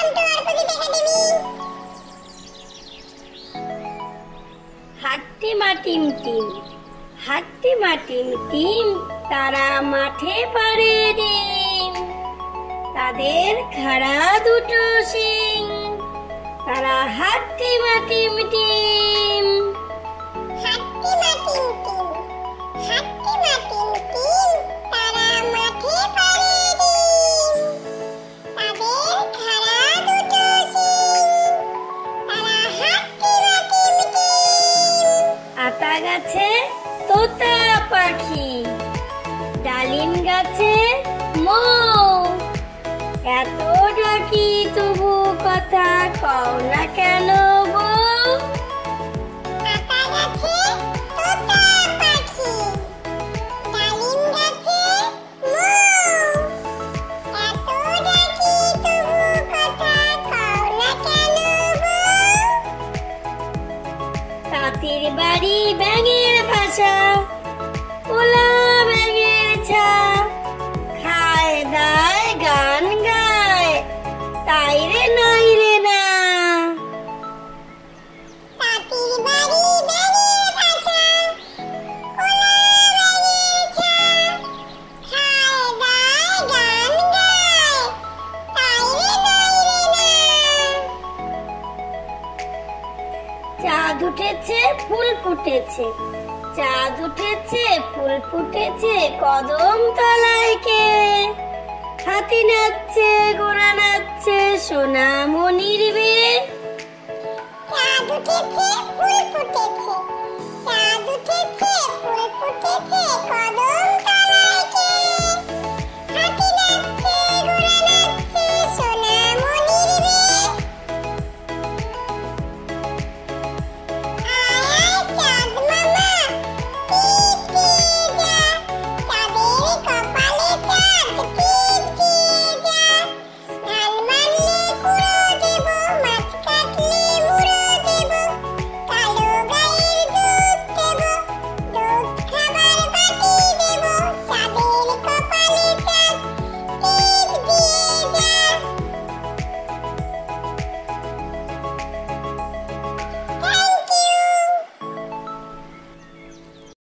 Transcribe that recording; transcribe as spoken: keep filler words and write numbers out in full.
হাট্টিমা টিম টিম, হাট্টিমা টিম টিম, তারা মাঠে পাড়ে ডিম। তাদের খাড়া দুটো শিং, তারা হাট্টিমা টিম টিম। হাট্টিমা টিম টিম, হাট্টিমা টিম টিম, তারা মাঠে পাড়ে ডিম। তাদের খাড়া দুটো শিং, তারা হাট্টিমা টিম টিম। আতা গাছে তোতা পাখি, ডালিম গাছে মৌ। এত ডাকি তবু কথা কও না কেন বউ? আতা গাছে তোতা পাখি, ডালিম গাছে মৌ। এত ডাকি তবু কথা কও না কেন বউ? তাঁতির বাড়ি ব্যাঙের ভাষা, ওলা ব্যাঙের ছা। খায় দায় গান গায়, তাই রে নাই রে না। তাঁতির বাড়ি ব্যাঙের ভাষা, ওলা ব্যাঙের ছা। খায় দায় গান গায়, তাই রে নাই রে না। চাঁদ উঠেছে ফুল ফুটেছে, চাঁদ উঠেছে ফুল ফুটেছে, কদম তলায় কে? হাতি নাচছে ঘোড়া নাচছে, সোনা মনির বে। চাঁদ উঠেছে